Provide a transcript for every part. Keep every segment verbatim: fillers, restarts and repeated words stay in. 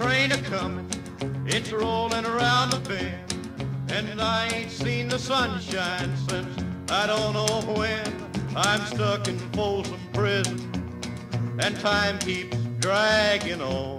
train a-comin', it's rollin' around the bend, and I ain't seen the sunshine since I don't know when. I'm stuck in Folsom Prison, and time keeps dragging on.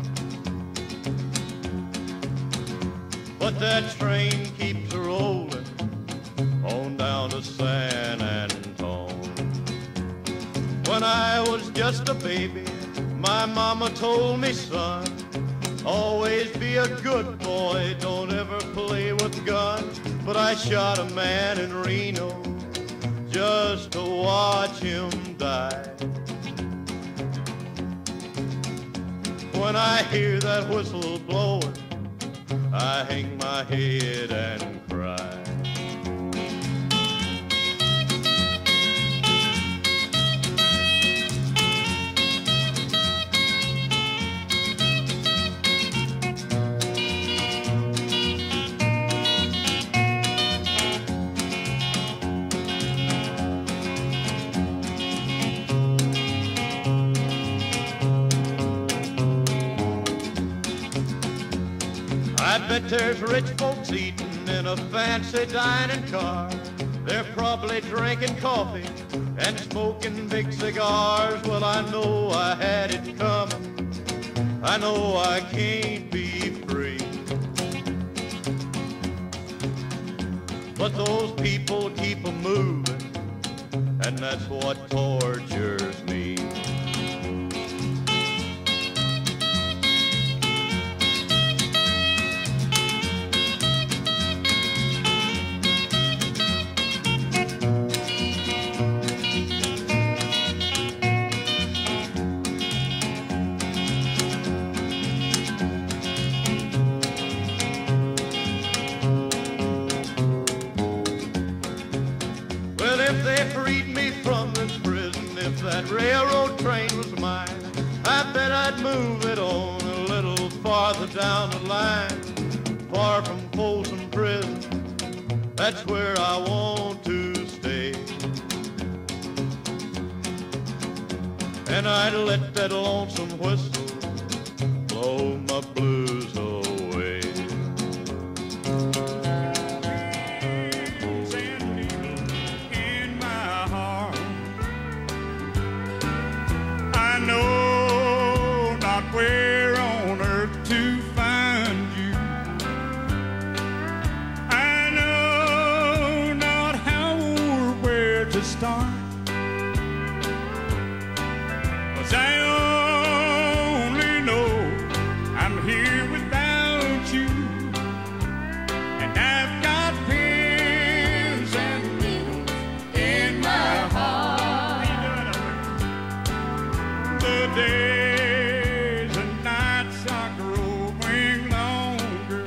But that train keeps rollin' on down to San Antone. When I was just a baby, my mama told me, son, always be a good boy, don't ever play with guns. But I shot a man in Reno just to watch him die. When I hear that whistle blowing, I hang my head and cry. I bet there's rich folks eating in a fancy dining car. They're probably drinking coffee and smoking big cigars. Well, I know I had it coming. I know I can't be free. But those people keep a moving, and that's what tortures me. If they freed me from this prison, if that railroad train was mine, I bet I'd move it on a little farther down the line. Far from Folsom Prison, that's where I want to stay. And I'd let that lonesome whistle blow my blues away. Know not where on earth to find you. I know not how or where to start, 'cause I only know I'm here without you. And I've got pins and needles in my heart. The days and nights are growing longer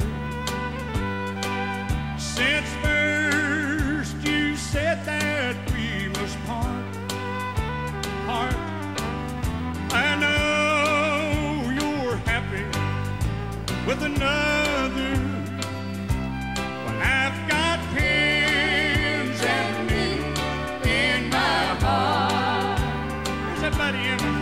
since first you said that we must part. Part. I know you're happy with another, but I've got pins and needles in my heart. Is everybody in there?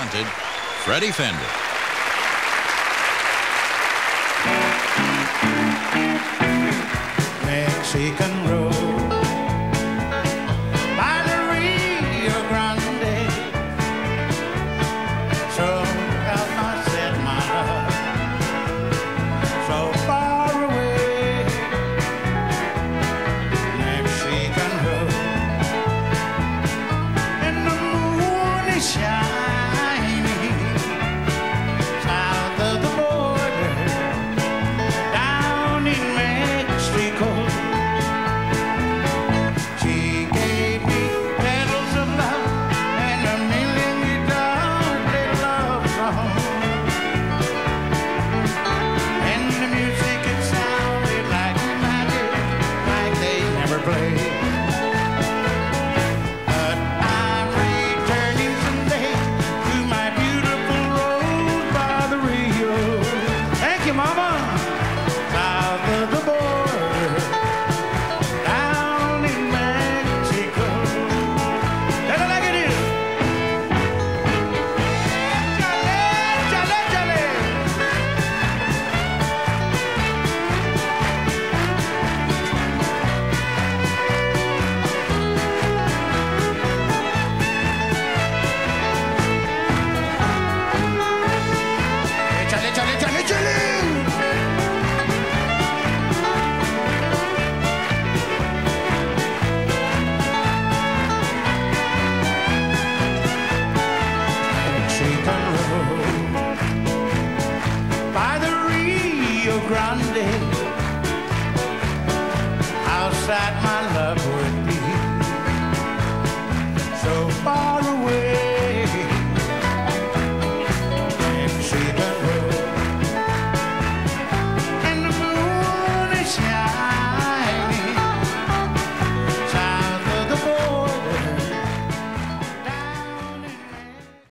talented Freddie Fender. Mexican road.